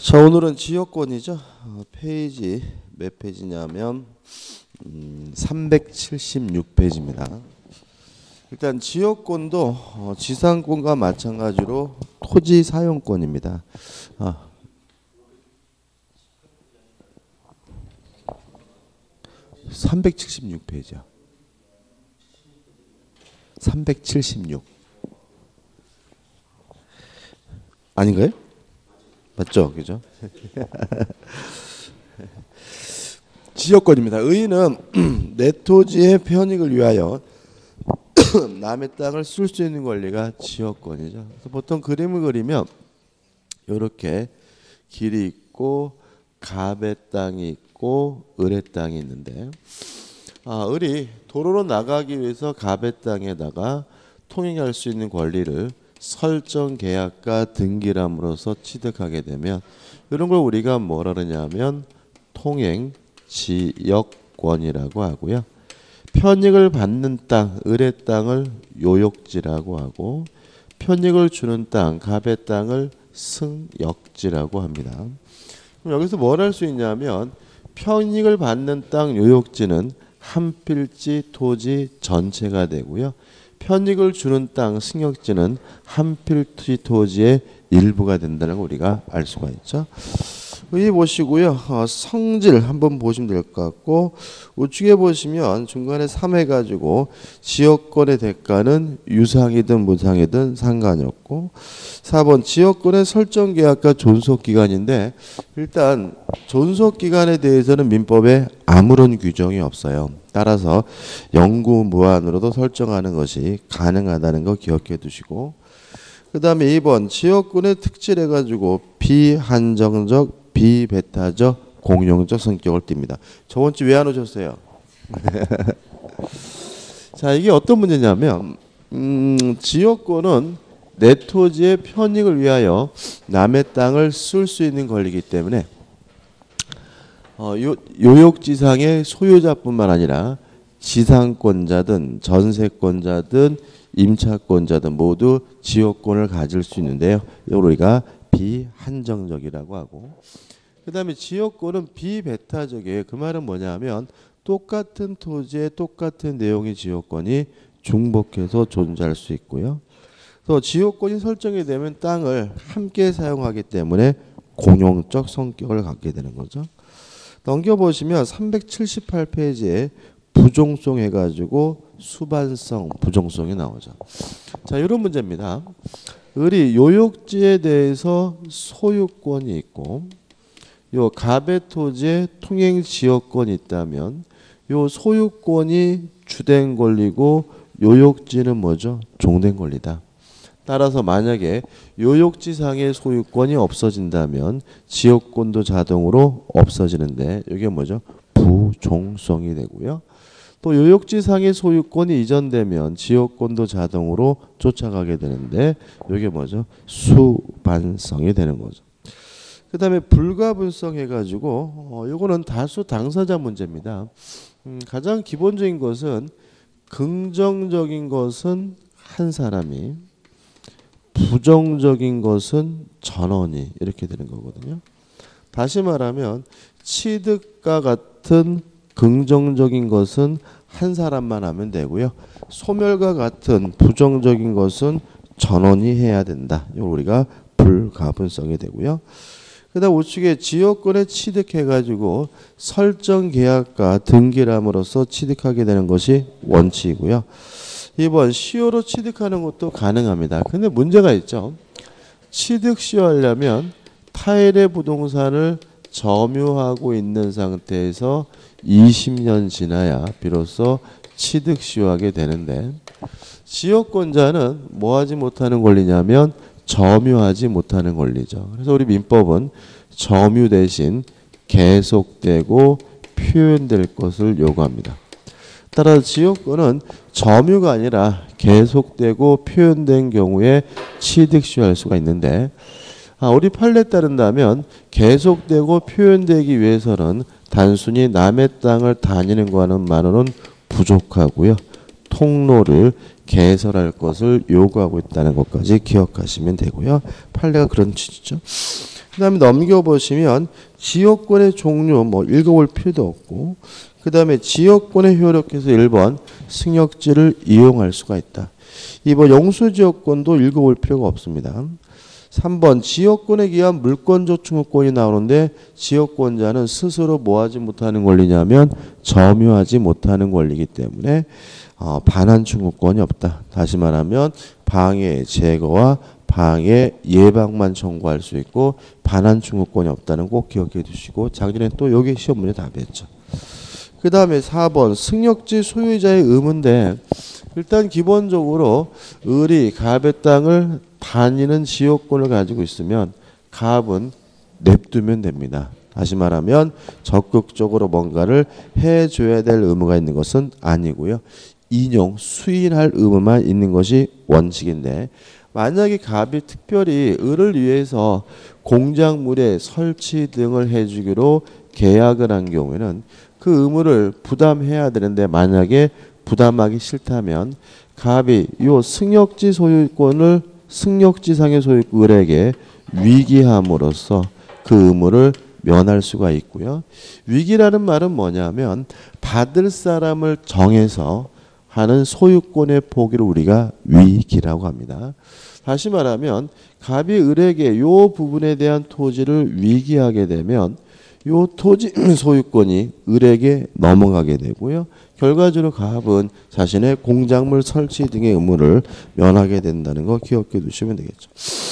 자, 오늘은 지역권이죠. 페이지 몇 페이지냐면 376페이지입니다. 일단 지역권도 지상권과 마찬가지로 토지 사용권입니다. 376페이지야. 376 아닌가요? 맞죠? 그죠? 지역권입니다. 의인은 내 토지의 편익을 위하여 남의 땅을 쓸 수 있는 권리가 지역권이죠. 그래서 보통 그림을 그리면 이렇게 길이 있고 갑의 땅이 있고 을의 땅이 있는데, 을이 도로로 나가기 위해서 갑의 땅에다가 통행할 수 있는 권리를 설정 계약과 등기람으로서 취득하게 되면 이런 걸 우리가 뭐라 그러냐면 통행 지역권이라고 하고요. 편익을 받는 땅, 을의 땅을 요역지라고 하고, 편익을 주는 땅, 갑의 땅을 승역지라고 합니다. 그럼 여기서 뭘 할 수 있냐면 편익을 받는 땅 요역지는 한 필지 토지 전체가 되고요. 편익을 주는 땅 승역지는 한 필지 토지의 일부가 된다는 걸 우리가 알 수가 있죠. 여기 보시고요. 성질 한번 보시면 될 것 같고, 우측에 보시면 중간에 3 해가지고 지역권의 대가는 유상이든 무상이든 상관이 없고, 4번 지역권의 설정 계약과 존속 기간인데, 일단 존속 기간에 대해서는 민법에 아무런 규정이 없어요. 따라서 영구 무한으로도 설정하는 것이 가능하다는 거 기억해 두시고, 그 다음에 2번 지역권의 특질 해가지고 비한정적 비배타적 공용적 성격을 띱니다. 저번 주 왜 안 오셨어요? 자, 이게 어떤 문제냐면 지역권은 내 토지의 편익을 위하여 남의 땅을 쓸 수 있는 권리이기 때문에 요역지상의 소유자뿐만 아니라 지상권자든 전세권자든 임차권자든 모두 지역권을 가질 수 있는데요. 이걸 우리가 비한정적이라고 하고, 그 다음에 지역권은 비배타적이에요. 그 말은 뭐냐면 똑같은 토지에 똑같은 내용의 지역권이 중복해서 존재할 수 있고요. 또 지역권이 설정이 되면 땅을 함께 사용하기 때문에 공용적 성격을 갖게 되는 거죠. 넘겨보시면 378페이지에 부종성 해가지고 수반성, 부종성이 나오죠. 자, 이런 문제입니다. 을이 요역지에 대해서 소유권이 있고 요 갑의 토지에 통행 지역권이 있다면 요 소유권이 주된 권리고 요역지는 뭐죠? 종된 권리다. 따라서 만약에 요역지상의 소유권이 없어진다면 지역권도 자동으로 없어지는데 이게 뭐죠? 부종성이 되고요. 또 요역지상의 소유권이 이전되면 지역권도 자동으로 쫓아가게 되는데 이게 뭐죠? 수반성이 되는 거죠. 그 다음에 불가분성 해가지고 이거는 다수 당사자 문제입니다. 가장 기본적인 것은 긍정적인 것은 한 사람이, 부정적인 것은 전원이 이렇게 되는 거거든요. 다시 말하면 취득과 같은 긍정적인 것은 한 사람만 하면 되고요. 소멸과 같은 부정적인 것은 전원이 해야 된다. 이걸 우리가 불가분성이 되고요. 그 다음 우측에 지역권에 취득해가지고 설정 계약과 등기람으로써 취득하게 되는 것이 원칙이고요. 2번 시효로 취득하는 것도 가능합니다. 근데 문제가 있죠. 취득 시효하려면 타일의 부동산을 점유하고 있는 상태에서 20년 지나야 비로소 취득 시효하게 되는데, 지역권자는 뭐 하지 못하는 권리냐면 점유하지 못하는 권리죠. 그래서 우리 민법은 점유 대신 계속되고 표현될 것을 요구합니다. 따라서 지역권은 점유가 아니라 계속되고 표현된 경우에 취득 시효할 수가 있는데, 우리 판례에 따른다면 계속되고 표현되기 위해서는 단순히 남의 땅을 다니는 것만으로는 부족하고요. 통로를 개설할 것을 요구하고 있다는 것까지 기억하시면 되고요. 판례가 그런 취지죠. 그다음에 넘겨보시면 지역권의 종류 뭐 읽어볼 필요도 없고, 그다음에 지역권에 효력해서 1번 승역지를 이용할 수가 있다. 2번 용수지역권도 읽어볼 필요가 없습니다. 3번 지역권에 기한 물권조충권이 나오는데 지역권자는 스스로 뭐하지 못하는 권리냐면 점유하지 못하는 권리이기 때문에 반환충구권이 없다. 다시 말하면 방해 제거와 방해 예방만 청구할 수 있고 반환충구권이 없다는 꼭 기억해 두시고, 작년에 또 여기 시험 문제 답이었죠. 그 다음에 4번 승역지 소유자의 의무인데, 일단 기본적으로 을이 갑의 땅을 다니는 지역권을 가지고 있으면 갑은 냅두면 됩니다. 다시 말하면 적극적으로 뭔가를 해줘야 될 의무가 있는 것은 아니고요. 인용, 수인할 의무만 있는 것이 원칙인데, 만약에 갑이 특별히 을을 위해서 공작물의 설치 등을 해주기로 계약을 한 경우에는 그 의무를 부담해야 되는데, 만약에 부담하기 싫다면 갑이 요 승역지 소유권을 승역지상의 소유권 을에게 위기함으로써 그 의무를 면할 수가 있고요. 위기라는 말은 뭐냐면 받을 사람을 정해서 하는 소유권의 포기를 우리가 위기라고 합니다. 다시 말하면 갑이 을에게 요 부분에 대한 토지를 위기하게 되면 요 토지 소유권이 을에게 넘어가게 되고요. 결과적으로 갑은 자신의 공작물 설치 등의 의무를 면하게 된다는 거 기억해 두시면 되겠죠.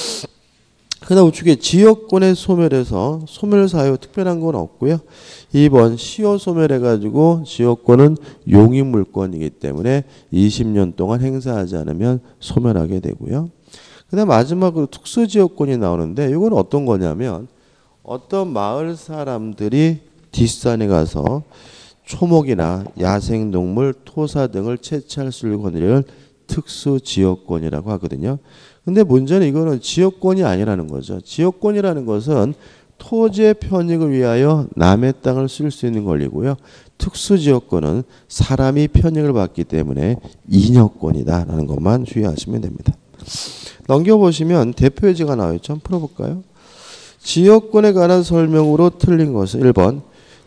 그다음 우측에 지역권의 소멸에서 소멸 사유 특별한 건 없고요. 2번 시효 소멸해가지고 지역권은 용익물권이기 때문에 20년 동안 행사하지 않으면 소멸하게 되고요. 그다음 마지막으로 특수지역권이 나오는데 이건 어떤 거냐면 어떤 마을 사람들이 뒷산에 가서 초목이나 야생동물, 토사 등을 채취할 수 있는 권리를 특수지역권이라고 하거든요. 근데 문제는 이거는 지역권이 아니라는 거죠. 지역권이라는 것은 토지의 편익을 위하여 남의 땅을 쓸 수 있는 권리고요. 특수지역권은 사람이 편익을 받기 때문에 인여권이다라는 것만 주의하시면 됩니다. 넘겨보시면 대표예제가 나와 있죠. 한번 풀어볼까요? 지역권에 관한 설명으로 틀린 것은 1번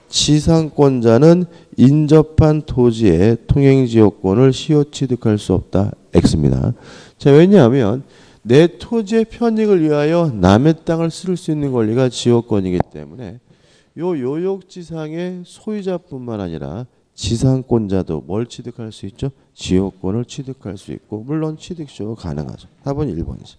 지상권자는 인접한 토지의 통행지역권을 시효 취득할 수 없다. X입니다. 자, 왜냐하면 내 토지의 편익을 위하여 남의 땅을 쓸 수 있는 권리가 지역권이기 때문에 요 요역지상의 소유자뿐만 아니라 지상권자도 뭘 취득할 수 있죠? 지역권을 취득할 수 있고 물론 취득시효가 가능하죠. 답은 1번이죠.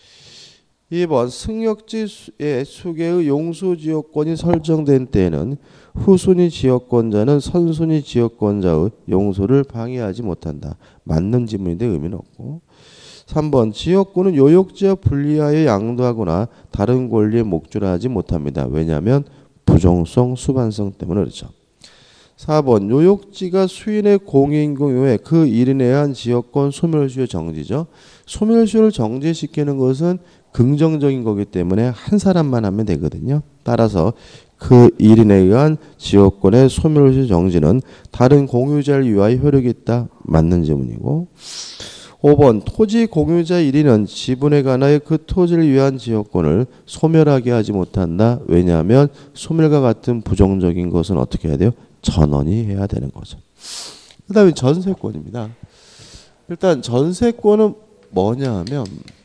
2번 승역지의 수개의 용수지역권이 설정된 때에는 후순위 지역권자는 선순위 지역권자의 용수를 방해하지 못한다. 맞는 지문인데 의미는 없고. 3번 지역권은 요역지와 분리하여 양도하거나 다른 권리에 목줄하지 못합니다. 왜냐하면 부정성, 수반성 때문에 그렇죠. 4번 요역지가 수인의 공인 공유에 그 일인에 의한 지역권 소멸시효 정지죠. 소멸시효를 정지시키는 것은 긍정적인 거기 때문에 한 사람만 하면 되거든요. 따라서 그 일인에 의한 지역권의 소멸시효 정지는 다른 공유자를 위하여 효력이 있다. 맞는 질문이고. 5번 토지 공유자 1인은 지분에 관하여 그 토지를 위한 지역권을 소멸하게 하지 못한다. 왜냐하면 소멸과 같은 부정적인 것은 어떻게 해야 돼요? 전원이 해야 되는 거죠. 그 다음에 전세권입니다. 일단 전세권은 뭐냐 하면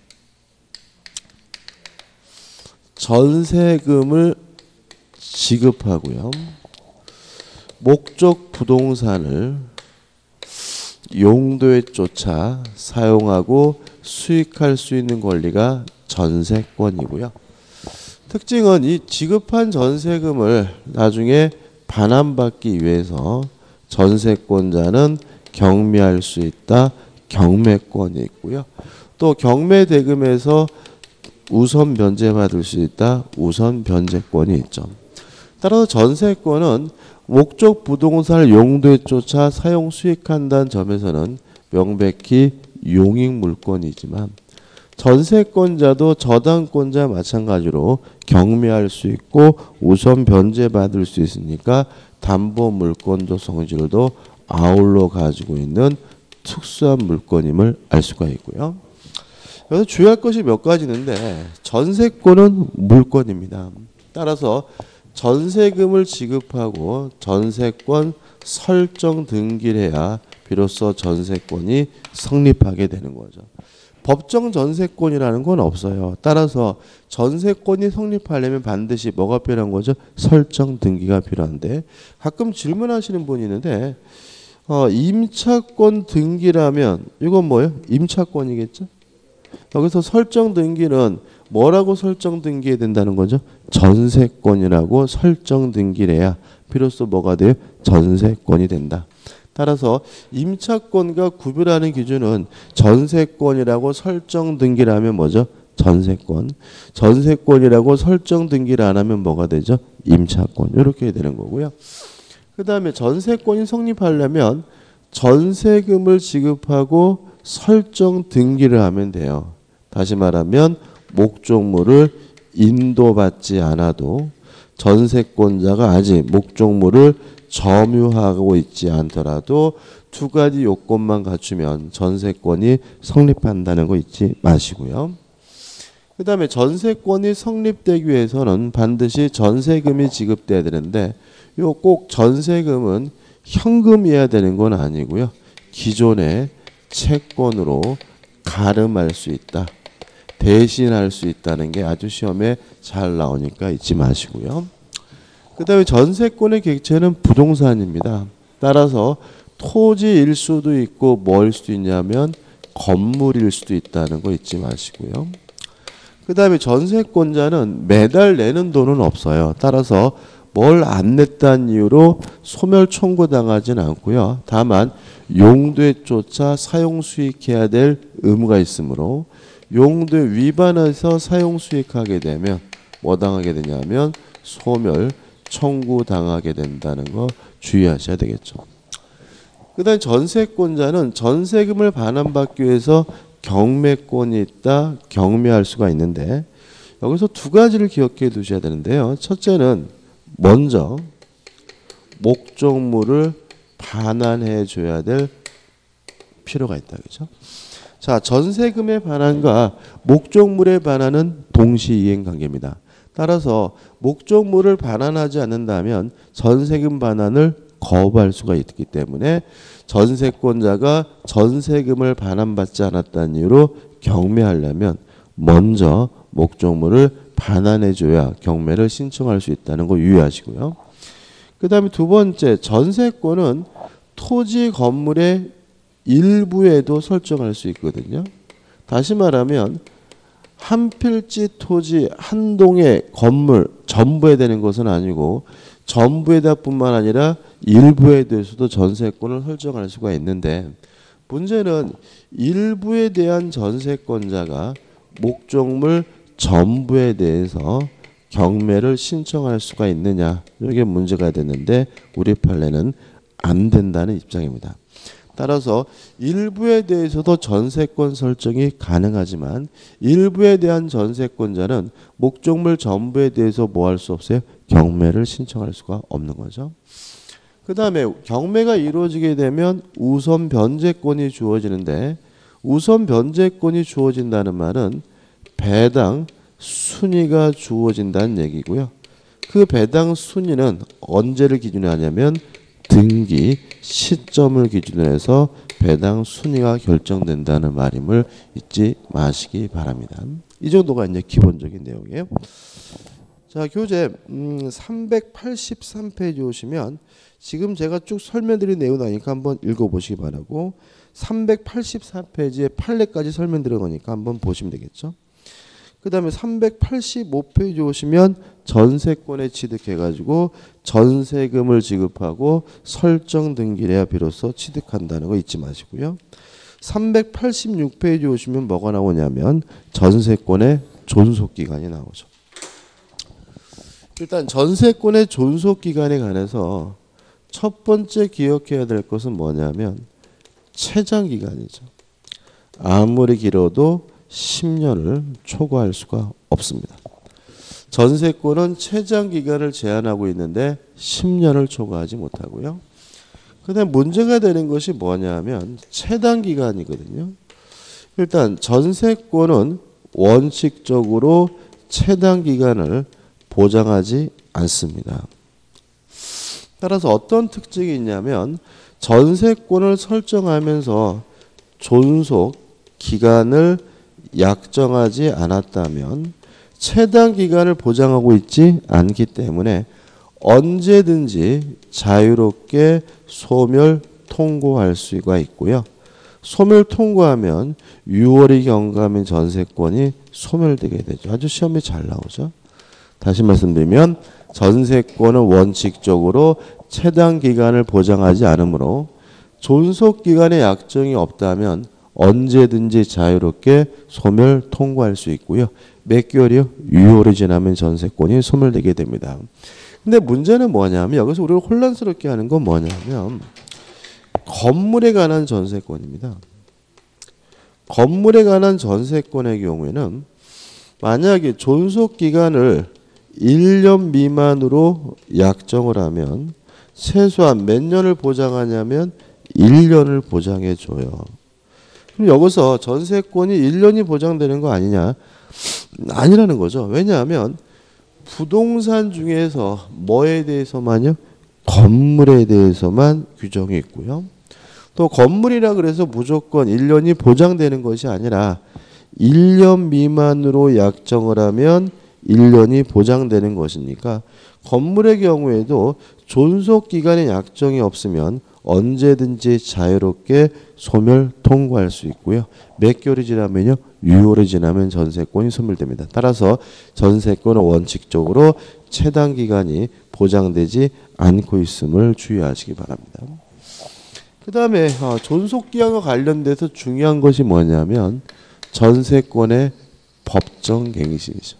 전세금을 지급하고요. 목적 부동산을 용도에 쫓아 사용하고 수익할 수 있는 권리가 전세권이고요. 특징은 이 지급한 전세금을 나중에 반환받기 위해서 전세권자는 경매할 수 있다. 경매권이 있고요. 또 경매대금에서 우선 변제받을 수 있다. 우선 변제권이 있죠. 따라서 전세권은 목적 부동산을 용도에 쫓아 사용 수익한다는 점에서는 명백히 용익물권이지만 전세권자도 저당권자 마찬가지로 경매할 수 있고 우선 변제받을 수 있으니까 담보물권도 성질도 아울러 가지고 있는 특수한 물권임을 알 수가 있고요. 여기서 주의할 것이 몇 가지 있는데 전세권은 물권입니다. 따라서 전세금을 지급하고 전세권 설정 등기를 해야 비로소 전세권이 성립하게 되는 거죠. 법정 전세권이라는 건 없어요. 따라서 전세권이 성립하려면 반드시 뭐가 필요한 거죠? 설정 등기가 필요한데 가끔 질문하시는 분이 있는데 임차권 등기라면 이건 뭐예요? 임차권이겠죠? 여기서 설정 등기는 뭐라고 설정 등기해야 된다는 거죠? 전세권이라고 설정 등기를 해야 비로소 뭐가 돼요? 전세권이 된다. 따라서 임차권과 구별하는 기준은 전세권이라고 설정 등기를 하면 뭐죠? 전세권. 전세권이라고 설정 등기를 안 하면 뭐가 되죠? 임차권. 이렇게 되는 거고요. 그 다음에 전세권이 성립하려면 전세금을 지급하고 설정 등기를 하면 돼요. 다시 말하면 목적물을 인도받지 않아도 전세권자가 아직 목적물을 점유하고 있지 않더라도 두 가지 요건만 갖추면 전세권이 성립한다는 거 잊지 마시고요. 그 다음에 전세권이 성립되기 위해서는 반드시 전세금이 지급돼야 되는데 요 꼭 전세금은 현금이어야 되는 건 아니고요. 기존의 채권으로 가름할 수 있다. 대신할 수 있다는 게 아주 시험에 잘 나오니까 잊지 마시고요. 그 다음에 전세권의 객체는 부동산입니다. 따라서 토지일 수도 있고 뭐일 수도 있냐면 건물일 수도 있다는 거 잊지 마시고요. 그 다음에 전세권자는 매달 내는 돈은 없어요. 따라서 뭘 안 냈다는 이유로 소멸 청구당하지는 않고요. 다만 용도에 쫓아 사용 수익해야 될 의무가 있으므로 용도에 위반해서 사용 수익하게 되면 뭐 당하게 되냐면 소멸 청구당하게 된다는 거 주의하셔야 되겠죠. 그 다음에 전세권자는 전세금을 반환받기 위해서 경매권이 있다, 경매할 수가 있는데 여기서 두 가지를 기억해 두셔야 되는데요. 첫째는 먼저 목적물을 반환해 줘야 될 필요가 있다. 그죠? 자, 전세금의 반환과 목적물의 반환은 동시이행 관계입니다. 따라서 목적물을 반환하지 않는다면 전세금 반환을 거부할 수가 있기 때문에 전세권자가 전세금을 반환받지 않았다는 이유로 경매하려면 먼저 목적물을 반환해줘야 경매를 신청할 수 있다는 거 유의하시고요. 그 다음에 두 번째, 전세권은 토지 건물의 일부에도 설정할 수 있거든요. 다시 말하면 한 필지 토지 한 동의 건물 전부에 되는 것은 아니고 전부에다 뿐만 아니라 일부에 대해서도 전세권을 설정할 수가 있는데 문제는 일부에 대한 전세권자가 목적물 전부에 대해서 경매를 신청할 수가 있느냐 이게 문제가 됐는데 우리 판례는 안 된다는 입장입니다. 따라서 일부에 대해서도 전세권 설정이 가능하지만 일부에 대한 전세권자는 목적물 전부에 대해서 뭐 할 수 없어요? 경매를 신청할 수가 없는 거죠. 그 다음에 경매가 이루어지게 되면 우선 변제권이 주어지는데 우선 변제권이 주어진다는 말은 배당 순위가 주어진다는 얘기고요. 그 배당 순위는 언제를 기준으로 하냐면 등기 시점을 기준으로 해서 배당 순위가 결정된다는 말임을 잊지 마시기 바랍니다. 이 정도가 이제 기본적인 내용이에요. 자, 교재 383페이지 오시면 지금 제가 쭉 설명드린 내용 나니까 한번 읽어보시기 바라고 384페이지에 판례까지 설명드려 놓으니까 한번 보시면 되겠죠. 그 다음에 385페이지 오시면 전세권에 취득해가지고 전세금을 지급하고 설정 등기를 해야 비로소 취득한다는 거 잊지 마시고요. 386페이지 오시면 뭐가 나오냐면 전세권의 존속기간이 나오죠. 일단 전세권의 존속기간에 관해서 첫 번째 기억해야 될 것은 뭐냐면 최장기간이죠. 아무리 길어도 10년을 초과할 수가 없습니다. 전세권은 최장기간을 제한하고 있는데 10년을 초과하지 못하고요. 그 다음에 문제가 되는 것이 뭐냐면 최단기간이거든요. 일단 전세권은 원칙적으로 채당 기간을 보장하지 않습니다. 따라서 어떤 특징이 있냐면 전세권을 설정하면서 존속 기간을 약정하지 않았다면 채당 기간을 보장하고 있지 않기 때문에 언제든지 자유롭게 소멸 통고할 수가 있고요. 소멸 통고하면 6월이 경과하면 전세권이 소멸되게 되죠. 아주 시험에 잘 나오죠. 다시 말씀드리면 전세권은 원칙적으로 채당 기간을 보장하지 않으므로 존속 기간의 약정이 없다면 언제든지 자유롭게 소멸 통고할 수 있고요. 몇 개월이요? 6월이 지나면 전세권이 소멸되게 됩니다. 근데 문제는 뭐냐면 여기서 우리가 혼란스럽게 하는 건 뭐냐면 건물에 관한 전세권입니다. 건물에 관한 전세권의 경우에는 만약에 존속 기간을 1년 미만으로 약정을 하면 최소한 몇 년을 보장하냐면 1년을 보장해 줘요. 그럼 여기서 전세권이 1년이 보장되는 거 아니냐? 아니라는 거죠. 왜냐하면 부동산 중에서 뭐에 대해서만요? 건물에 대해서만 규정이 있고요. 또 건물이라 그래서 무조건 1년이 보장되는 것이 아니라 1년 미만으로 약정을 하면 1년이 보장되는 것이니까 건물의 경우에도 존속 기간의 약정이 없으면 언제든지 자유롭게 소멸 통고할 수 있고요. 몇 개월이 지나면요? 6월이 지나면 전세권이 소멸됩니다. 따라서 전세권은 원칙적으로 채당 기간이 보장되지 않고 있음을 주의하시기 바랍니다. 그 다음에 존속 기간과 관련돼서 중요한 것이 뭐냐면 전세권의 법정 갱신이죠.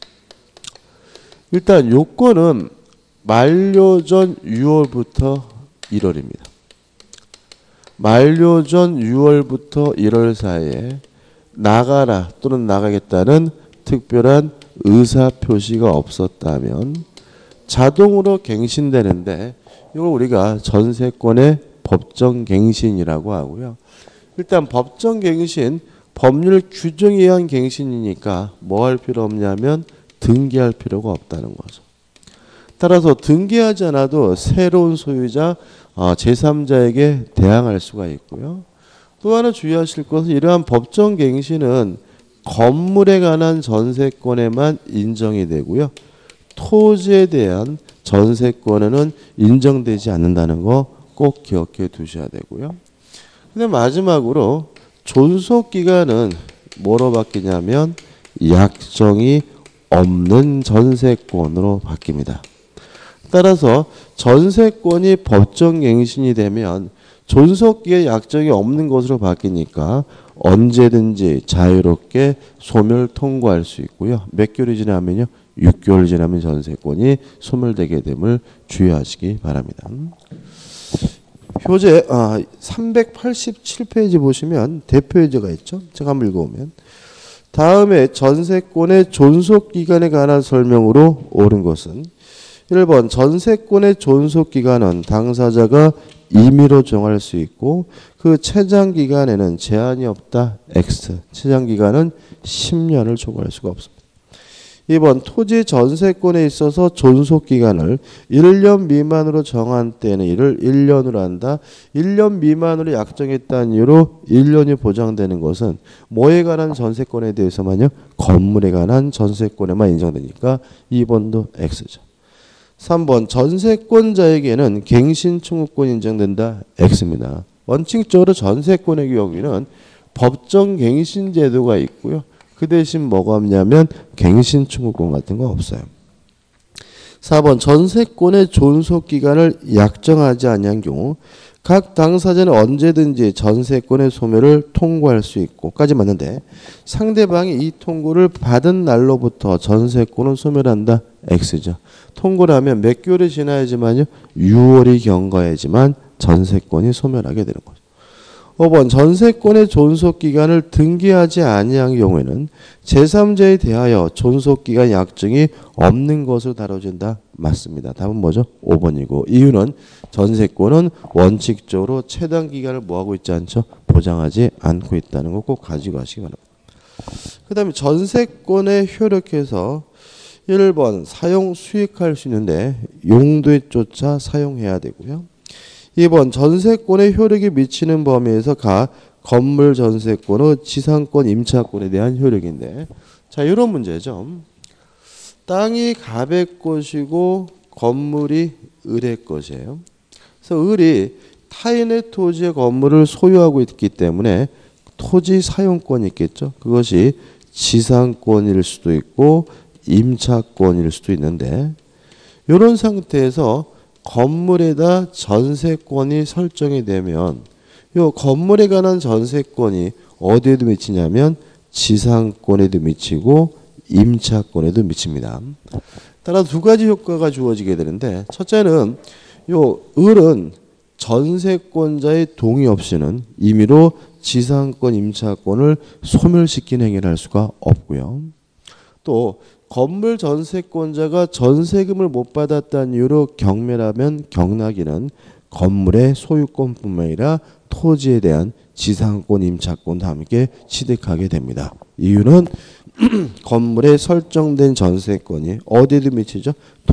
일단 요건은 만료 전 6월부터 1월입니다. 만료 전 6월부터 1월 사이에 나가라 또는 나가겠다는 특별한 의사 표시가 없었다면 자동으로 갱신되는데 이걸 우리가 전세권의 법정 갱신이라고 하고요. 일단 법정 갱신 법률 규정에 의한 갱신이니까 뭐 할 필요 없냐면 등기할 필요가 없다는 거죠. 따라서 등기하지 않아도 새로운 소유자 제3자에게 대항할 수가 있고요. 또 하나 주의하실 것은 이러한 법정 갱신은 건물에 관한 전세권에만 인정이 되고요. 토지에 대한 전세권에는 인정되지 않는다는 거 꼭 기억해 두셔야 되고요. 근데 마지막으로 존속 기간은 뭐로 바뀌냐면 약정이 없는 전세권으로 바뀝니다. 따라서 전세권이 법정갱신이 되면 존속기에 약정이 없는 것으로 바뀌니까 언제든지 자유롭게 소멸 통고할 수 있고요. 몇 개월이 지나면요? 6개월 지나면 전세권이 소멸되게 됨을 주의하시기 바랍니다. 표제 387페이지 보시면 대표예제가 있죠. 제가 한번 읽어보면 다음에 전세권의 존속기간에 관한 설명으로 옳은 것은 1번 전세권의 존속기간은 당사자가 임의로 정할 수 있고 그 채장기간에는 제한이 없다. X. 채장기간은 10년을 초과할 수가 없습니다. 2번 토지 전세권에 있어서 존속기간을 1년 미만으로 정한 때는 이를 1년으로 한다. 1년 미만으로 약정했다는 이유로 1년이 보장되는 것은 뭐에 관한 전세권에 대해서만요? 건물에 관한 전세권에만 인정되니까 2번도 X죠. 3번 전세권자에게는 갱신 청구권이 인정된다. X입니다. 원칙적으로 전세권의 경우에는 법정 갱신 제도가 있고요. 그 대신 뭐가 없냐면 갱신 청구권 같은 거 없어요. 4번 전세권의 존속기간을 약정하지 않은 경우 각 당사자는 언제든지 전세권의 소멸을 통고할 수 있고까지 맞는데 상대방이 이 통고를 받은 날로부터 전세권을 소멸한다. X죠. 통고를 하면 몇 개월이 지나야지만요. 6월이 경과해야지만 전세권이 소멸하게 되는 거죠. 5번 전세권의 존속기간을 등기하지 아니한 경우에는 제3자에 대하여 존속기간 약정이 없는 것으로 다뤄진다. 맞습니다. 답은 뭐죠? 5번이고 이유는 전세권은 원칙적으로 최단 기간을 뭐하고 있지 않죠? 보장하지 않고 있다는 거 꼭 가지고 가시기 바랍니다. 그 다음에 전세권에 효력해서 1번 사용 수익할 수 있는데 용도에 쫓아 사용해야 되고요. 2번 전세권의 효력이 미치는 범위에서 가 건물 전세권의 지상권 임차권에 대한 효력인데 자 이런 문제죠. 땅이 갑의 것이고 건물이 을의 것이에요. 그래서 을이 타인의 토지의 건물을 소유하고 있기 때문에 토지 사용권이 있겠죠. 그것이 지상권일 수도 있고 임차권일 수도 있는데 이런 상태에서 건물에다 전세권이 설정이 되면 이 건물에 관한 전세권이 어디에도 미치냐면 지상권에도 미치고 임차권에도 미칩니다. 따라 두 가지 효과가 주어지게 되는데 첫째는 요 을은 전세권자의 동의 없이는 임의로 지상권 임차권을 소멸시키는 행위를 할 수가 없고요. 또 건물 전세권자가 전세금을 못 받았다는 이유로 경매라면 경락이는 건물의 소유권뿐만 아니라 토지에 대한 지상권 임차권도 함께 취득하게 됩니다. 이유는 건물에 설정된 전세권이 어디에도 미치죠?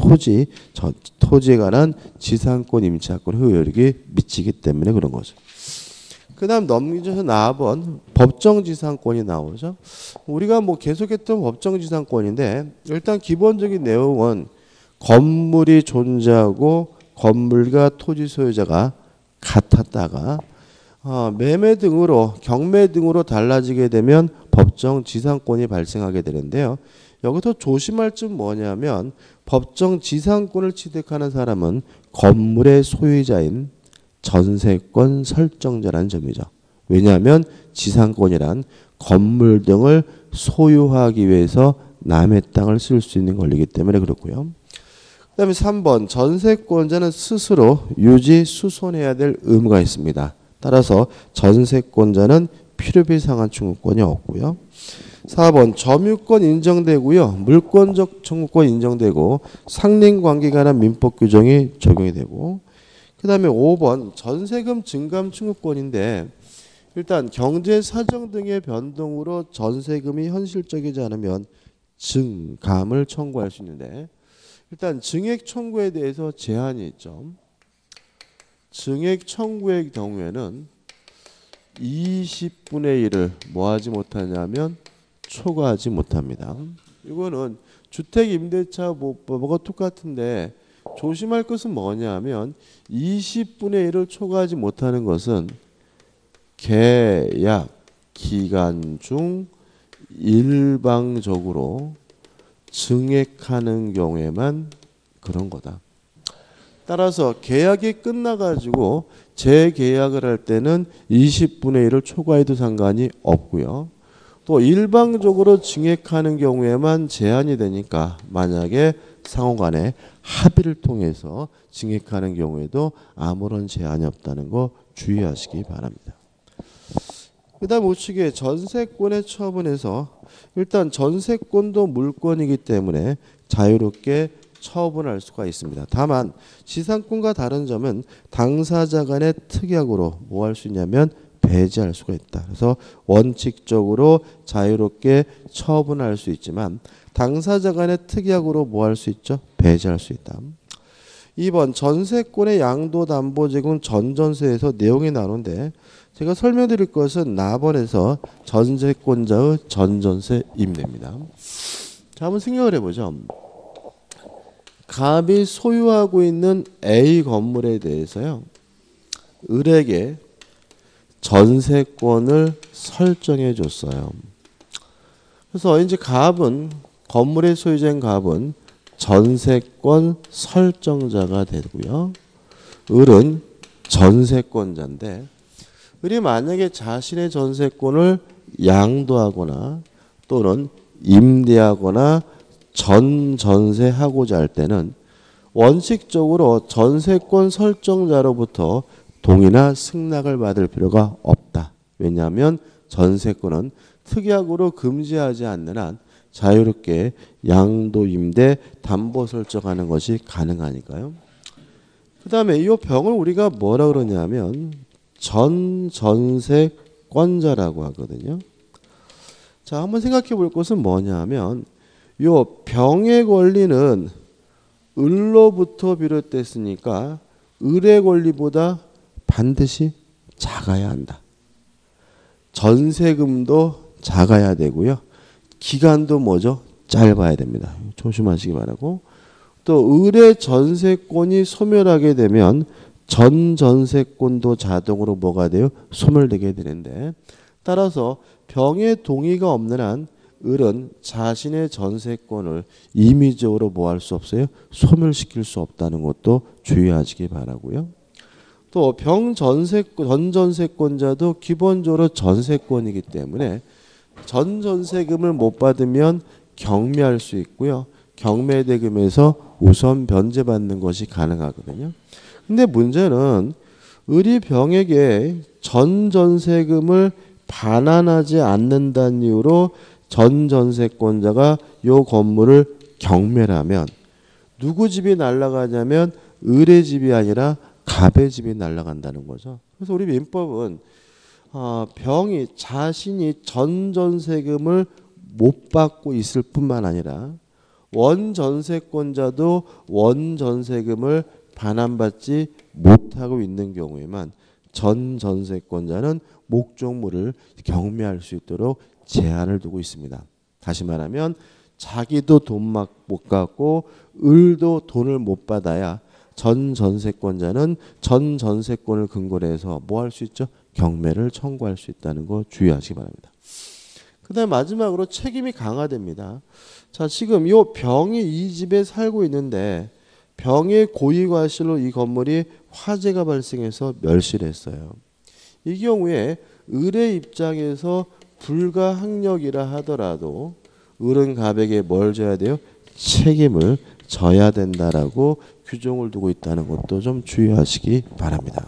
토지에 관한 지상권 임차권 효력이 미치기 때문에 그런 거죠. 그 다음 넘기셔서 4번 법정지상권이 나오죠. 우리가 뭐 계속했던 법정지상권인데 일단 기본적인 내용은 건물이 존재하고 건물과 토지 소유자가 같았다가 매매 등으로 경매 등으로 달라지게 되면 법정지상권이 발생하게 되는데요. 여기서 조심할 점 뭐냐면 법정지상권을 취득하는 사람은 건물의 소유자인 전세권 설정자라는 점이죠. 왜냐하면 지상권이란 건물 등을 소유하기 위해서 남의 땅을 쓸 수 있는 권리이기 때문에 그렇고요. 그 다음에 3번 전세권자는 스스로 유지 수선해야 될 의무가 있습니다. 따라서 전세권자는 필요비 상한 청구권이 없고요. 4번 점유권 인정되고요. 물권적 청구권 인정되고 상린관계에 관한 민법 규정이 적용이 되고 그 다음에 5번 전세금 증감 청구권인데 일단 경제 사정 등의 변동으로 전세금이 현실적이지 않으면 증감을 청구할 수 있는데 일단 증액 청구에 대해서 제한이 있죠. 증액 청구의 경우에는 20분의 1을 뭐하지 못하냐면 초과하지 못합니다. 이거는 주택임대차보호법과 똑같은데 조심할 것은 뭐냐면 20분의 1을 초과하지 못하는 것은 계약 기간 중 일방적으로 증액하는 경우에만 그런 거다. 따라서 계약이 끝나가지고 재계약을 할 때는 20분의 1을 초과해도 상관이 없고요. 또 일방적으로 증액하는 경우에만 제한이 되니까 만약에 상호간에 합의를 통해서 증액하는 경우에도 아무런 제한이 없다는 거 주의하시기 바랍니다. 그 다음 우측에 전세권의 처분에서 일단 전세권도 물권이기 때문에 자유롭게 처분할 수가 있습니다. 다만 지상권과 다른 점은 당사자 간의 특약으로 뭐 할 수 있냐면 배제할 수가 있다. 그래서 원칙적으로 자유롭게 처분할 수 있지만 당사자 간의 특약으로 뭐 할 수 있죠? 배제할 수 있다. 2번 전세권의 양도담보 제공 전전세에서 내용이 나오는데 제가 설명드릴 것은 나번에서 전세권자의 전전세 임대입니다. 자, 한번 생각을 해보죠. 갑이 소유하고 있는 A 건물에 대해서요. 을에게 전세권을 설정해 줬어요. 그래서 이제 갑은 건물의 소유자인 갑은 전세권 설정자가 되고요. 을은 전세권자인데 을이 만약에 자신의 전세권을 양도하거나 또는 임대하거나 전세하고자 할 때는 원칙적으로 전세권 설정자로부터 동의나 승낙을 받을 필요가 없다. 왜냐하면 전세권은 특약으로 금지하지 않는 한 자유롭게 양도, 임대, 담보 설정하는 것이 가능하니까요. 그 다음에 이 병을 우리가 뭐라 그러냐면 전세권자라고 하거든요. 자, 한번 생각해 볼 것은 뭐냐면 이 병의 권리는 을로부터 비롯됐으니까 을의 권리보다 반드시 작아야 한다. 전세금도 작아야 되고요. 기간도 뭐죠? 짧아야 됩니다. 조심하시기 바라고. 또 을의 전세권이 소멸하게 되면 전전세권도 자동으로 뭐가 돼요? 소멸되게 되는데, 따라서 병의 동의가 없는 한 을은 자신의 전세권을 임의적으로 뭐 할 수 없어요? 소멸시킬 수 없다는 것도 주의하시기 바라고요. 또 전전세권자도 기본적으로 전세권이기 때문에 전전세금을 못 받으면 경매할 수 있고요. 경매대금에서 우선 변제받는 것이 가능하거든요. 근데 문제는 을이 병에게 전전세금을 반환하지 않는다는 이유로 전전세권자가 이 건물을 경매를 하면 누구 집이 날아가냐면 을의 집이 아니라 갑의 집이 날아간다는 거죠. 그래서 우리 민법은 병이 자신이 전전세금을 못 받고 있을 뿐만 아니라 원전세권자도 원전세금을 반환받지 못하고 있는 경우에만 전전세권자는 목적물을 경매할 수 있도록 제한을 두고 있습니다. 다시 말하면 자기도 돈 못 갖고 을도 돈을 못 받아야 전전세권자는 전전세권을 근거로 해서 뭐 할 수 있죠? 경매를 청구할 수 있다는 거 주의하시기 바랍니다. 그 다음 마지막으로 책임이 강화됩니다. 자, 지금 이 병이 이 집에 살고 있는데 병의 고의과실로 이 건물이 화재가 발생해서 멸실을 했어요. 이 경우에 을의 입장에서 불가항력이라 하더라도 을은 갑에게 뭘 져야 돼요? 책임을 져야 된다라고 규정을 두고 있다는 것도 좀 주의하시기 바랍니다.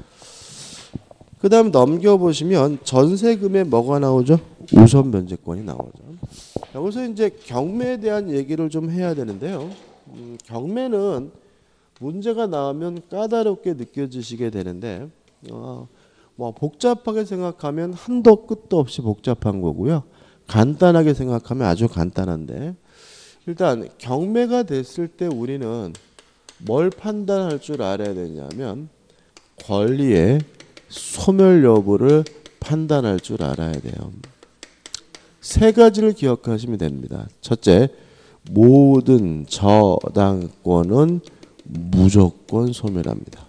그 다음 넘겨보시면 전세금에 뭐가 나오죠? 우선 변제권이 나오죠. 여기서 이제 경매에 대한 얘기를 좀 해야 되는데요. 경매는 문제가 나오면 까다롭게 느껴지시게 되는데 뭐 복잡하게 생각하면 한도 끝도 없이 복잡한 거고요. 간단하게 생각하면 아주 간단한데, 일단 경매가 됐을 때 우리는 뭘 판단할 줄 알아야 되냐면 권리의 소멸 여부를 판단할 줄 알아야 돼요. 세 가지를 기억하시면 됩니다. 첫째, 모든 저당권은 무조건 소멸합니다.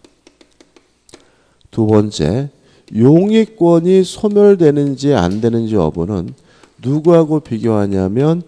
두 번째, 용익권이 소멸되는지 안 되는지 여부는 누구하고 비교하냐면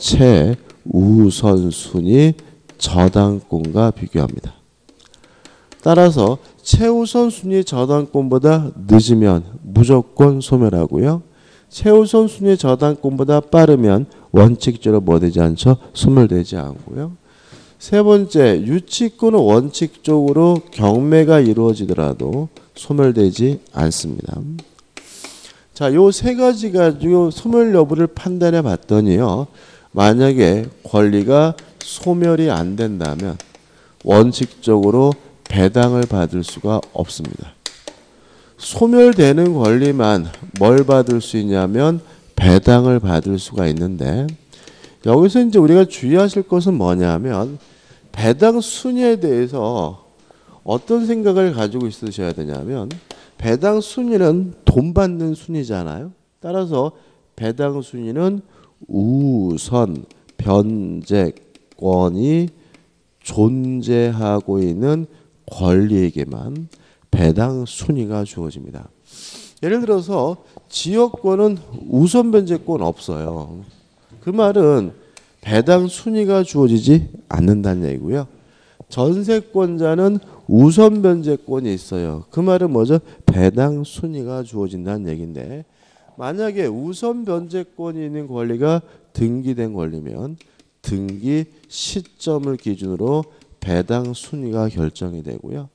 최우선순위 저당권과 비교합니다. 따라서 최우선순위 저당권보다 늦으면 무조건 소멸하고요. 최우선순위 저당권보다 빠르면 원칙적으로 뭐 되지 않죠? 소멸되지 않고요. 세 번째, 유치권은 원칙적으로 경매가 이루어지더라도 소멸되지 않습니다. 자, 요 세 가지 가지고 소멸 여부를 판단해 봤더니요. 만약에 권리가 소멸이 안 된다면 원칙적으로 배당을 받을 수가 없습니다. 소멸되는 권리만 뭘 받을 수 있냐면 배당을 받을 수가 있는데, 여기서 이제 우리가 주의하실 것은 뭐냐면 배당 순위에 대해서 어떤 생각을 가지고 있으셔야 되냐면, 배당 순위는 돈 받는 순위잖아요. 따라서 배당 순위는 우선 변제권이 존재하고 있는 권리에게만 배당 순위가 주어집니다. 예를 들어서 지역권은 우선 변제권 없어요. 그 말은 배당 순위가 주어지지 않는다는 얘기고요. 전세권자는 우선 변제권이 있어요. 그 말은 뭐죠? 배당 순위가 주어진다는 얘기인데, 만약에 우선 변제권이 있는 권리가 등기된 권리면 등기 시점을 기준으로 배당 순위가 결정이 되고요.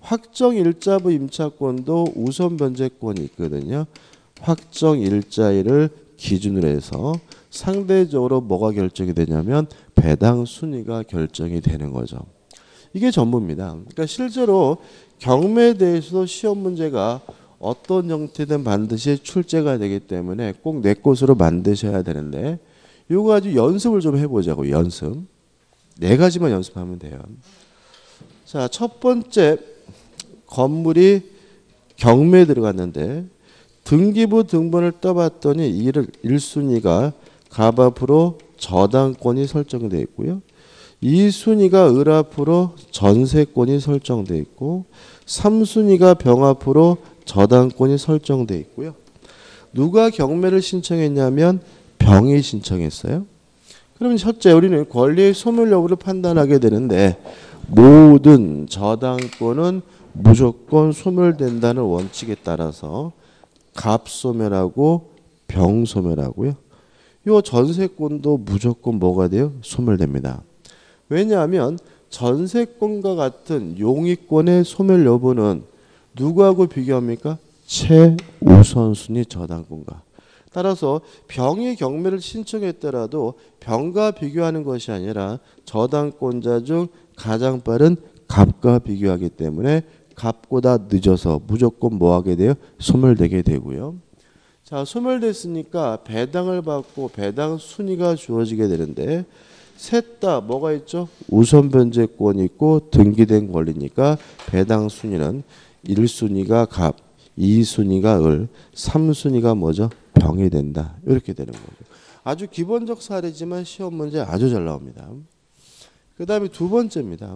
확정일자부 임차권도 우선 변제권이 있거든요. 확정일자일을 기준으로 해서 상대적으로 뭐가 결정이 되냐면 배당 순위가 결정이 되는 거죠. 이게 전부입니다. 그러니까 실제로 경매에 대해서도 시험 문제가 어떤 형태든 반드시 출제가 되기 때문에 꼭 내 것으로 만드셔야 되는데 이거 가지고 연습을 좀 해보자고. 연습. 4가지만 연습하면 돼요. 자, 첫 번째 건물이 경매에 들어갔는데 등기부 등본을 떠봤더니 1순위가 갑 앞으로 저당권이 설정되어 있고요. 2순위가 을 앞으로 전세권이 설정되어 있고 3순위가 병 앞으로 저당권이 설정되어 있고요. 누가 경매를 신청했냐면 병이 신청했어요. 그럼 첫째 우리는 권리의 소멸 여부를 판단하게 되는데 모든 저당권은 무조건 소멸된다는 원칙에 따라서 갑소멸하고 병소멸하고요. 이 전세권도 무조건 뭐가 돼요? 소멸됩니다. 왜냐하면 전세권과 같은 용의권의 소멸 여부는 누구하고 비교합니까? 최우선순위 저당권과. 따라서 병이 경매를 신청했더라도 병과 비교하는 것이 아니라 저당권자 중 가장 빠른 갑과 비교하기 때문에 갑보다 늦어서 무조건 뭐하게 돼요? 소멸되게 되고요. 자, 소멸됐으니까 배당을 받고 배당 순위가 주어지게 되는데 셋 다 뭐가 있죠? 우선 변제권이 있고 등기된 권리니까 배당 순위는 1순위가 갑, 2순위가 을, 3순위가 뭐죠? 병이 된다. 이렇게 되는 거죠. 아주 기본적 사례지만 시험 문제 아주 잘 나옵니다. 그 다음에 두 번째입니다.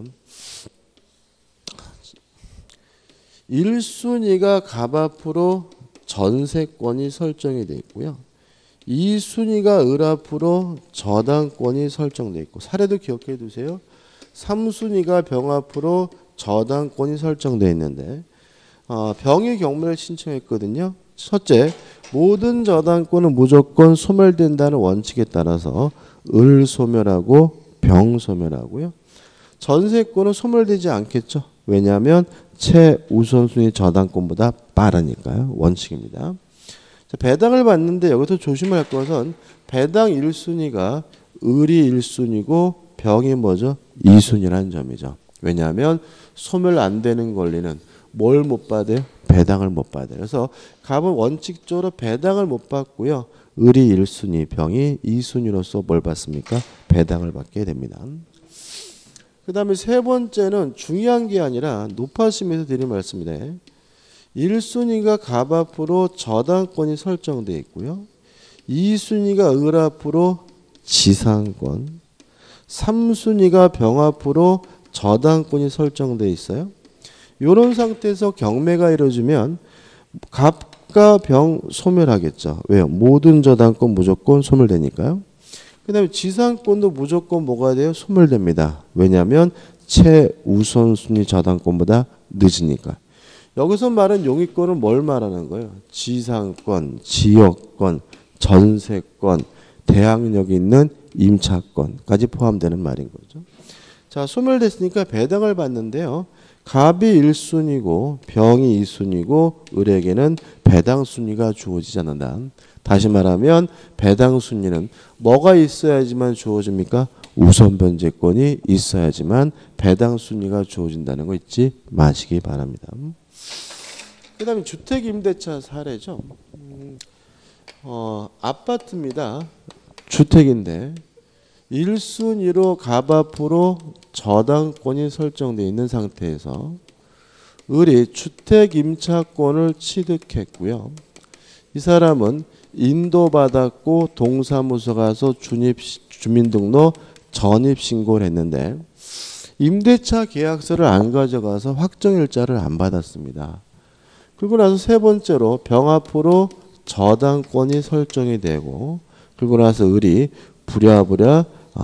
1순위가 갑 앞으로 전세권이 설정이 되어 있고요. 2순위가 을 앞으로 저당권이 설정되어 있고 사례도 기억해 두세요. 3순위가 병 앞으로 저당권이 설정되어 있는데 병이 경매를 신청했거든요. 첫째, 모든 저당권은 무조건 소멸된다는 원칙에 따라서 을 소멸하고 병 소멸하고요. 전세권은 소멸되지 않겠죠. 왜냐하면 최우선순위 저당권보다 빠르니까요. 원칙입니다. 자, 배당을 받는데 여기서 조심할 것은 배당 1순위가 을이 1순위고 병이 뭐죠? 2순위라는 점이죠. 왜냐하면 소멸 안 되는 권리는 뭘 못 받아요? 배당을 못 받아요. 그래서 갑은 원칙적으로 배당을 못 받고요. 을이 1순위, 병이 2순위로서 뭘 받습니까? 배당을 받게 됩니다. 그 다음에 세 번째는 중요한 게 아니라 높아심에서 드린 말씀인데 1순위가 갑 앞으로 저당권이 설정되어 있고요. 2순위가 을 앞으로 지상권, 3순위가 병 앞으로 저당권이 설정되어 있어요. 이런 상태에서 경매가 이루어지면 갑과 병 소멸하겠죠. 왜요? 모든 저당권 무조건 소멸되니까요. 그 다음에 지상권도 무조건 뭐가 돼요? 소멸됩니다. 왜냐하면 최우선순위 저당권보다 늦으니까. 여기서 말하는 용의권은 뭘 말하는 거예요? 지상권, 지역권, 전세권, 대항력이 있는 임차권까지 포함되는 말인 거죠. 자, 소멸됐으니까 배당을 받는데요. 갑이 1순위고 병이 2순위고 을에게는 배당 순위가 주어지지 않는다. 다시 말하면 배당 순위는 뭐가 있어야지만 주어집니까? 우선 변제권이 있어야지만 배당 순위가 주어진다는 거 잊지 마시기 바랍니다. 그 다음에 주택임대차 사례죠. 아파트입니다. 주택인데 1순위로 갑 앞으로 저당권이 설정되어 있는 상태에서 을이 주택임차권을 취득했고요. 이 사람은 인도받았고 동사무소 가서 주민등록 전입신고를 했는데 임대차 계약서를 안 가져가서 확정일자를 안 받았습니다. 그리고 나서 세 번째로 병 앞으로 저당권이 설정이 되고 그리고 나서 을이 부랴부랴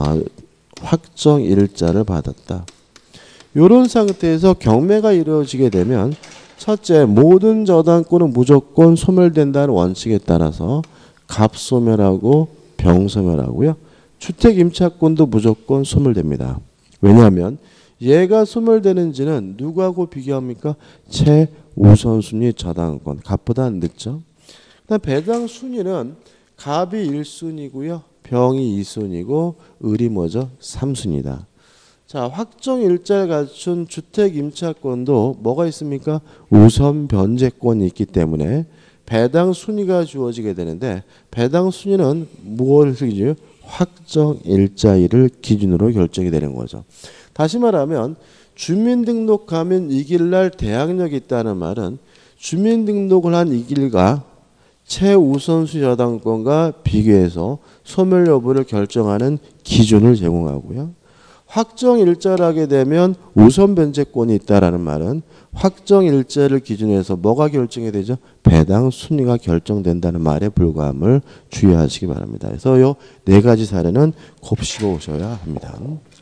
확정일자를 받았다. 이런 상태에서 경매가 이루어지게 되면 첫째, 모든 저당권은 무조건 소멸된다는 원칙에 따라서 갑소멸하고 병소멸하고요. 주택임차권도 무조건 소멸됩니다. 왜냐하면 얘가 소멸되는지는 누구하고 비교합니까? 최우선순위 저당권. 갑보다 늦죠. 그다음 배당 순위는 갑이 1순위고요. 병이 2순위고 을이 뭐죠? 3순위다. 자, 확정 일자를 갖춘 주택 임차권도 뭐가 있습니까? 우선 변제권이 있기 때문에 배당 순위가 주어지게 되는데 배당 순위는 무엇을 기준으로? 확정 일자일을 기준으로 결정이 되는 거죠. 다시 말하면 주민등록하면 이길날 대항력이 있다는 말은 주민등록을 한 이길과 최우선순위 저당권과 비교해서 소멸 여부를 결정하는 기준을 제공하고요. 확정 일자를 하게 되면 우선 변제권이 있다라는 말은 확정 일자를 기준으로 해서 뭐가 결정이 되죠? 배당 순위가 결정된다는 말에 불과함을 주의하시기 바랍니다. 그래서 요 네 가지 사례는 곱씹어 오셔야 합니다.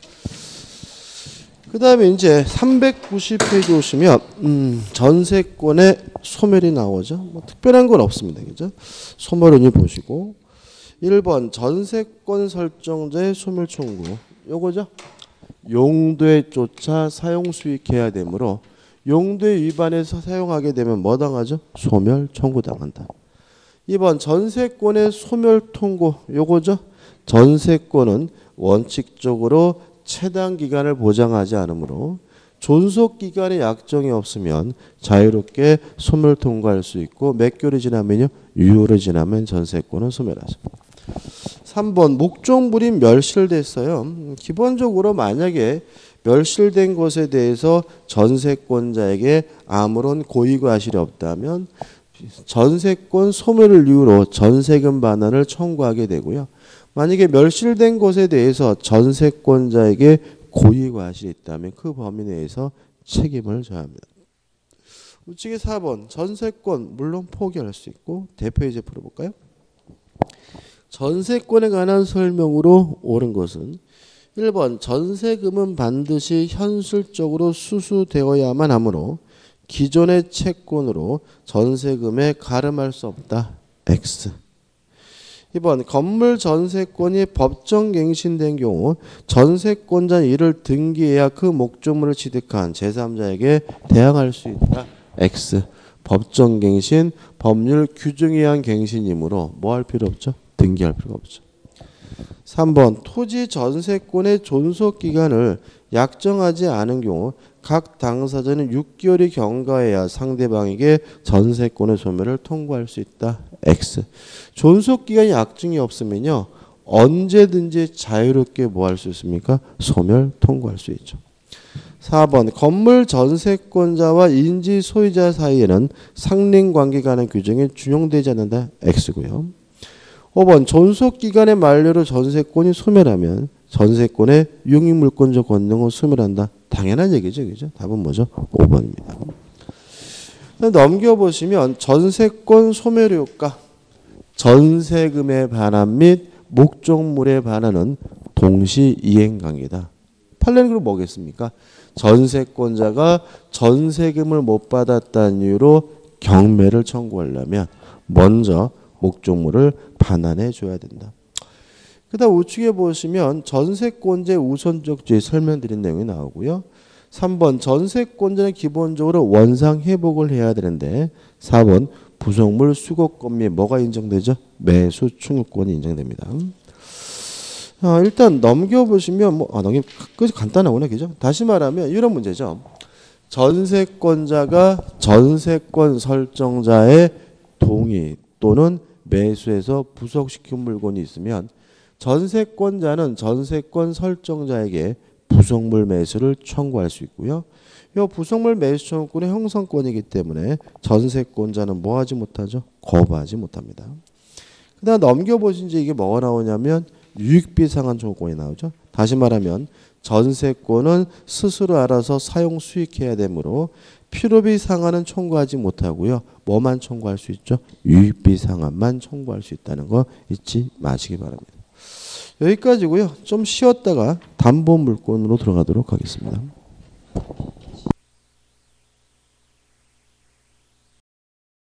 그 다음에 이제 390페이지 오시면 전세권의 소멸이 나오죠. 뭐 특별한 건 없습니다. 그죠? 소멸은이 보시고 1번 전세권 설정자의 소멸 청구. 요거죠. 용도에 쫓아 사용 수익해야 되므로 용도에 위반해서 사용하게 되면 뭐 당하죠? 소멸 청구 당한다. 2번 전세권의 소멸 통고. 요거죠. 전세권은 원칙적으로 최단 기간을 보장하지 않으므로 존속 기간에 약정이 없으면 자유롭게 소멸 통고할 수 있고 몇 개월이 지나면요? 6월이 지나면 전세권은 소멸하죠. 3번 목적물이 멸실됐어요. 기본적으로 만약에 멸실된 것에 대해서 전세권자에게 아무런 고의과실이 없다면 전세권 소멸을 이유로 전세금 반환을 청구하게 되고요. 만약에 멸실된 것에 대해서 전세권자에게 고의과실이 있다면 그 범위 내에서 책임을 져야 합니다. 우측에 4번 전세권 물론 포기할 수 있고 대표 이제 풀어볼까요? 전세권에 관한 설명으로 옳은 것은 1번 전세금은 반드시 현실적으로 수수되어야만 하므로 기존의 채권으로 전세금에 가름할 수 없다. X. 2번 건물 전세권이 법정갱신된 경우 전세권자는 이를 등기해야 그 목적물을 취득한 제3자에게 대항할 수 있다. X. 법정갱신 법률 규정에 의한 갱신이므로 뭐 할 필요 없죠? 등기할 필요가 없죠. 3번 토지 전세권의 존속기간을 약정하지 않은 경우 각 당사자는 6개월이 경과해야 상대방에게 전세권의 소멸을 통고할 수 있다. X. 존속기간이 약정이 없으면요. 언제든지 자유롭게 뭐 할 수 있습니까? 소멸 통고할 수 있죠. 4번 건물 전세권자와 인지 소유자 사이에는 상린관계가 하는 규정이 준용되지 않는다. X고요. 5번 존속기간의 만료로 전세권이 소멸하면 전세권의 유익물권적 권능을 소멸한다. 당연한 얘기죠. 그죠? 답은 뭐죠? 5번입니다. 넘겨보시면 전세권 소멸 효과, 전세금의 반환 및 목적물의 반환은 동시 이행관계다. 판례는 그럼 뭐겠습니까? 전세권자가 전세금을 못 받았다는 이유로 경매를 청구하려면 먼저 목적물을 반환해 줘야 된다. 그 다음 우측에 보시면 전세권자의 우선적 주의 설명드린 내용이 나오고요. 3번 전세권자는 기본적으로 원상 회복을 해야 되는데 4번 부속물 수거권 및 뭐가 인정되죠? 매수 충족권이 인정됩니다. 일단 넘겨보시면 간단하구나. 그죠? 다시 말하면 이런 문제죠. 전세권자가 전세권 설정자의 동의 또는 매수해서 부속시킨 물건이 있으면 전세권자는 전세권 설정자에게 부속물 매수를 청구할 수 있고요. 이 부속물 매수 청구권의 형성권이기 때문에 전세권자는 뭐 하지 못하죠? 거부하지 못합니다. 그 다음 넘겨보신 이제 이게 뭐가 나오냐면 유익비 상환 청구권이 나오죠. 다시 말하면 전세권은 스스로 알아서 사용 수익해야 되므로 필요비 상환은 청구하지 못하고요. 뭐만 청구할 수 있죠? 유익비 상환만 청구할 수 있다는 거 잊지 마시기 바랍니다. 여기까지고요. 좀 쉬었다가 담보물권으로 들어가도록 하겠습니다.